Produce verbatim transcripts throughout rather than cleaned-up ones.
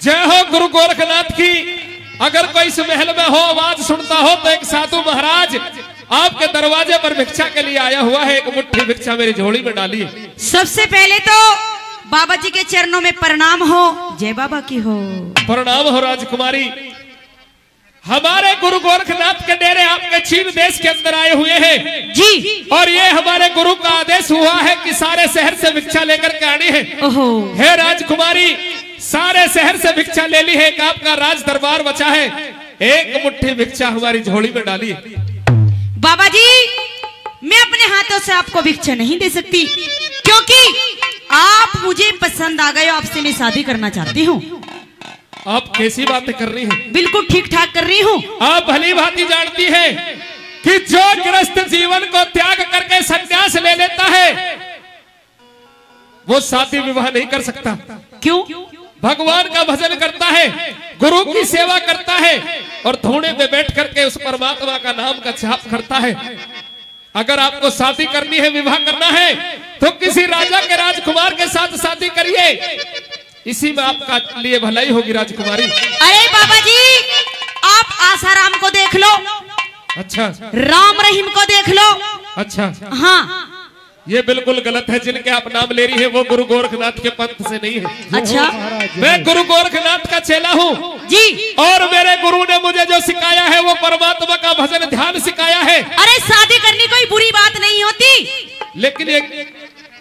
जय हो गुरु गोरखनाथ की। अगर कोई इस महल में हो, आवाज सुनता हो तो एक साधु महाराज आपके दरवाजे पर भिक्षा के लिए आया हुआ है। एक मुट्ठी भिक्षा मेरी झोली में डाली। सबसे पहले तो बाबा जी के चरणों में प्रणाम हो। जय बाबा की हो। प्रणाम हो राजकुमारी। हमारे गुरु गोरखनाथ के डेरे आपके चीन देश के अंदर आए हुए हैं जी, और ये हमारे गुरु का आदेश हुआ है कि सारे शहर से भिक्षा लेकर के आनी है। ओहो। हे राजकुमारी, सारे शहर से भिक्षा ले ली है। आपका राज दरबार बचा है। एक मुट्ठी भिक्षा हमारी झोली में डाली। बाबा जी, मैं अपने हाथों से आपको भिक्षा नहीं दे सकती, क्योंकि आप मुझे पसंद आ गए। आपसे मैं शादी करना चाहती हूँ। आप कैसी बातें कर रही हैं? बिल्कुल ठीक ठाक कर रही हूँ। आप भली भांति जानती हैं कि जो गृहस्थ जीवन को त्याग करके संन्यास ले लेता है वो शादी विवाह नहीं कर सकता। क्यों? भगवान का भजन करता है, गुरु की सेवा करता है और धूने में बैठ करके उस परमात्मा का नाम का जाप करता है। अगर आपको शादी करनी है, विवाह करना है, तो किसी राजा के राजकुमार के साथ शादी करिए। इसी में आपका लिए भलाई होगी राजकुमारी। अरे बाबा जी, आप आसाराम को देख लो। अच्छा। राम रहीम को देख लो। अच्छा। हाँ, ये बिल्कुल गलत है। जिनके आप नाम ले रही है वो गुरु गोरखनाथ के पंथ से नहीं है। अच्छा। मैं गुरु गोरखनाथ का चेला हूँ जी, और मेरे गुरु ने मुझे जो सिखाया है वो परमात्मा का भजन ध्यान सिखाया है। अरे शादी करनी कोई बुरी बात नहीं होती, लेकिन ये,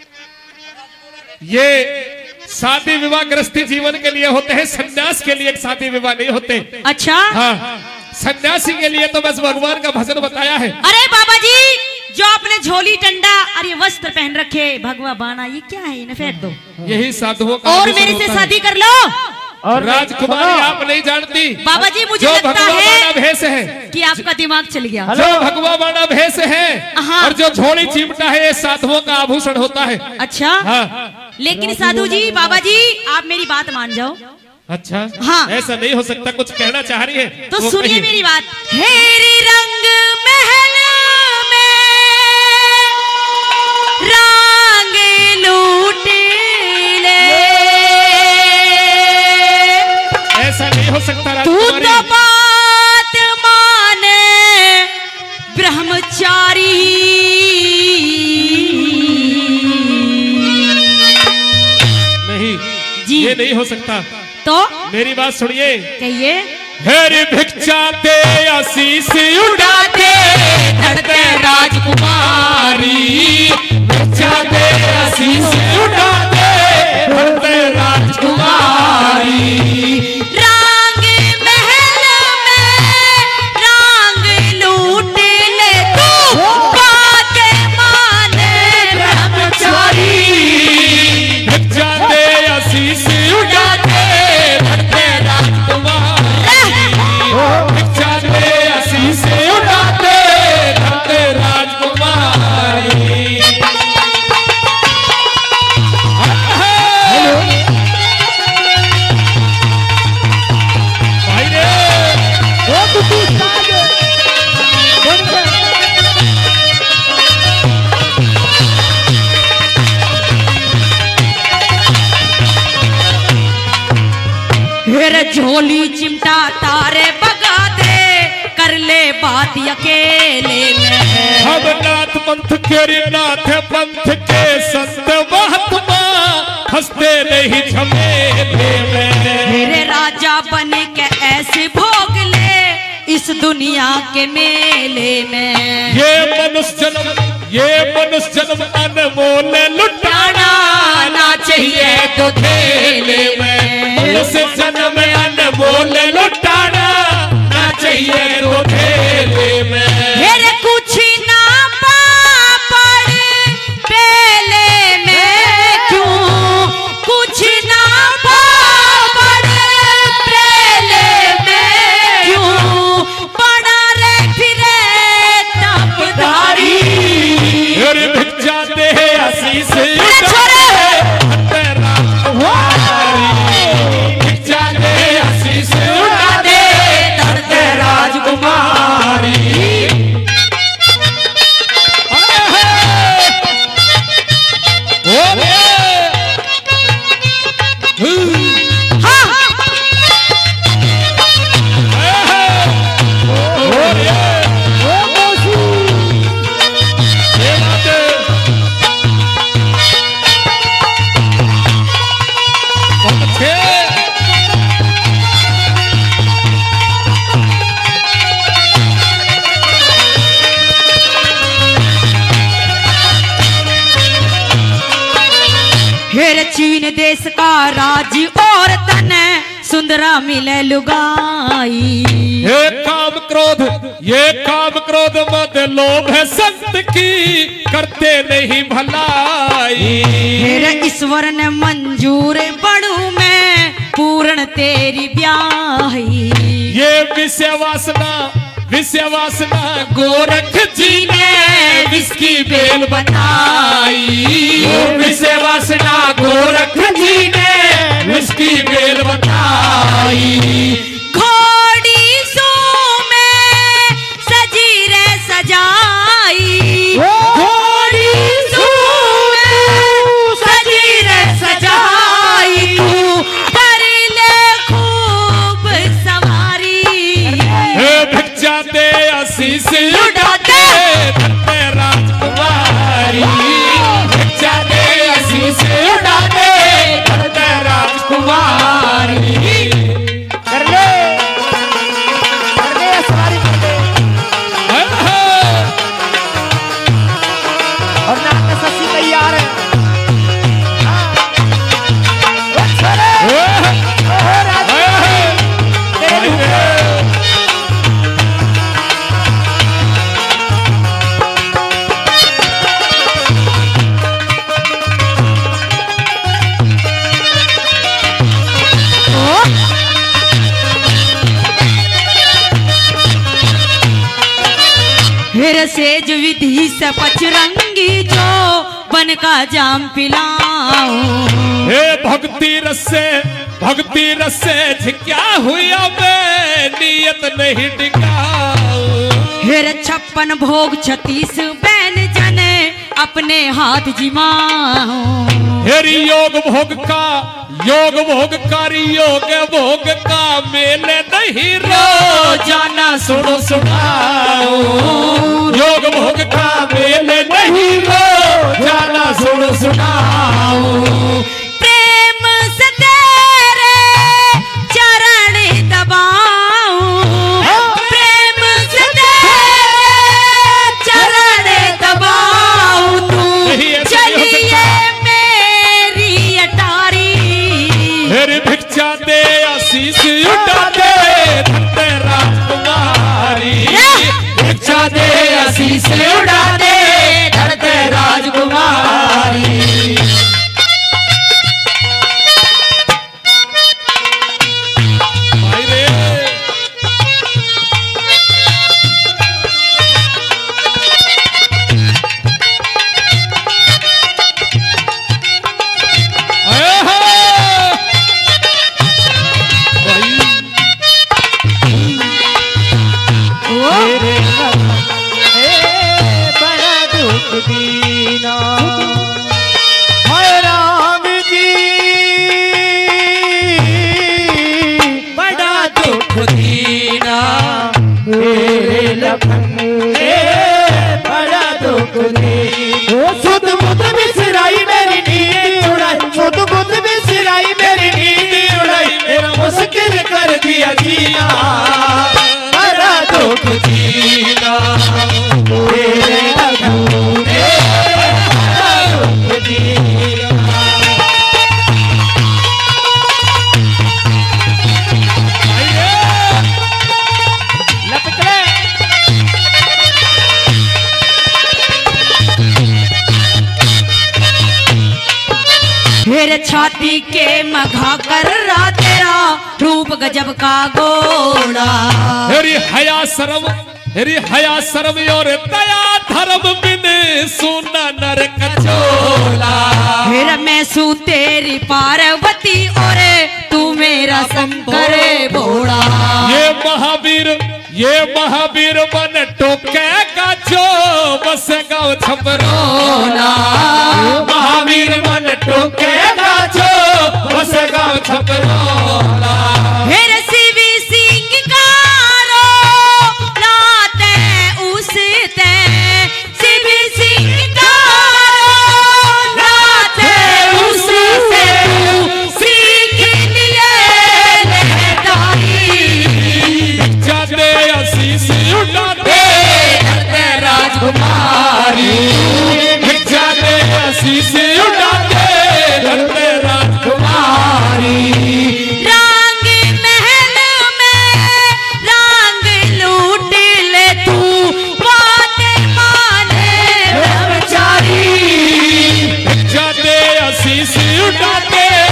ये शादी विवाह गृहस्थी जीवन के लिए होते हैं, सन्यास के लिए शादी विवाह नहीं होते। अच्छा। हाँ, सन्यासी के लिए तो बस भगवान का भजन बताया है। अरे बाबा जी, जो आपने झोली डंडा और ये वस्त्र पहन रखे, भगवा बाना, ये क्या है? इन्हें फेंक दो। यही साधुओं का और मेरे से शादी कर लो। और राजकुमारी, आप नहीं जानती बाबा जी, मुझे जो लगता भगवा है बाना भेष है कि आपका दिमाग चल गया। जो भगवा बाना भेष है हाँ। और जो झोली चिमटा है, ये साधुओं का आभूषण होता है। अच्छा। हाँ। लेकिन साधु जी, बाबा जी, आप मेरी बात मान जाओ। अच्छा। हाँ। ऐसा नहीं हो सकता। कुछ कहना चाह रही है तो सुनिए मेरी बात। हेरी रंग महल में रंग लूट ले, ऐसा नहीं हो सकता तू राजकुमारी। तो बात माने ब्रह्मचारी। नहीं जी, ये नहीं हो सकता। तो मेरी बात सुनिए। कहिए। हेरी भिक्षा दे आशीष उड़ा दे धरते राजकुमारी, भिक्षा दे आशीष उड़ा दे धरते राजकुमारी। रंग महल में रंग लूट ले, तू बात माने ब्रह्मचारी। भिक्षा दे आशीष उड़ा दे धरते राजकुमारी, भिक्षा दे आशीष उड़ा दे धरते राजकुमारी। भाई रे, मेरे झोली चिमटा तारे बगा दे, कर ले बात अकेले में। हम नाथ पंथ के नाथ पंथ के संत महात्मा, हंसते नहीं झमेले में। मेरे राजा बन के ऐसे भोग ले इस दुनिया के मेले में। ये मनुष्य जन्म, ये मनुष्य जन्म अनमोल लुटाना ना चाहिए तो खेले में। मनुष्य जन्म अनमोल लुटाना ना चाहिए तो खेले में। मेरे कुछ ना पापड़ पेले में, क्यों कुछ ना पापड़ पेले में, क्यों बना रे फिरे तपधारी। अरे भिक्षा दे आशीष छोड़े। तेरा दूसरा मिले लुगाई। ये काम क्रोध ये काम क्रोध मद लोभ है संत की करते नहीं भलाई। मेरे ईश्वर ने मंजूर बड़ू मैं पूर्ण तेरी ब्याही। ये विषय वासना विषय वासना गोरख जी ने विस्की बेल बताई। विषय वासना गोरख जी ने विस्की बेल बताई। घोड़ी सो में सजी रे सजाई। घोड़ी सो में सजी रे सजाई। तू कर ले खूब सवारी। भिक्षा दे आशीष उड़ा दे धरते राजकुमारी। भिक्षा दे आशीष उड़ा दे धरते राजकुमारी। कर ले कर ले सवारी कर ले। और नाम का सस्सी तैयार है। फिर सेज विधि से पचरंगी जो बन का जाम पिलाऊं। हे भक्ति रस से भक्ति रस से झिक्या हुआ मैं नियत नहीं टिकाऊं। फिर छप्पन भोग छत्तीस बैन जने अपने हाथ जिमाऊं। हेरी योग भोग का योग भोग कारी योग भोग का मेले नहीं रोजाना सुनो सुनाओ। योग भोग का मेले नहीं रोजाना सुनो सुनाओ। प्रेम से तेरे चरण दबाऊं। प्रेम से तेरे चरण दबाऊं। तू चलिए मेरी अटारी। मेरी भिक्षा दे आशीष उठा दे धरते राजकुमारी। भिक्षा दे आशीष उड़ा दे धरते राजकुमारी। भाई रे आया है भाई। तेरे बड़ा दुख दीना हाय राम जी। बड़ा दुख दीना तेरे लखन बड़ा दुख दीना। सुध बुध बिसराई मेरी नींद उड़ाई। सुध बुध बिसराई मेरी नींद उड़ाई। मेरा मुश्किल कर दिया जीना बड़ा दुख दीना तेरे लखन बड़ा दुख दीना। लपक ले फिर छाती के मघा कर रहा तेरा रूप गजब का गोड़ा। हेरी हया शर्म हेरी हया शर्म और दया धर्म बिन सुना नर कचोला। फिर मैं सू तेरी पार्वती और तू मेरा शंकर भोला। ये महावीर ये महावीर मन टोके का जो बस गाँव छपरोला। महावीर मन टोके का जो बस गाँव छपरोला। फिर शिवी सिंह कारो लाते उसते। शिवी सिंह कारो लाते उससे। सीख लिए लहदाई। भिक्षा दे आशीष उड़ा दे धरते राजकुमारी। भिक्षा दे आशीष उड़ा दे धरते शीश उठा के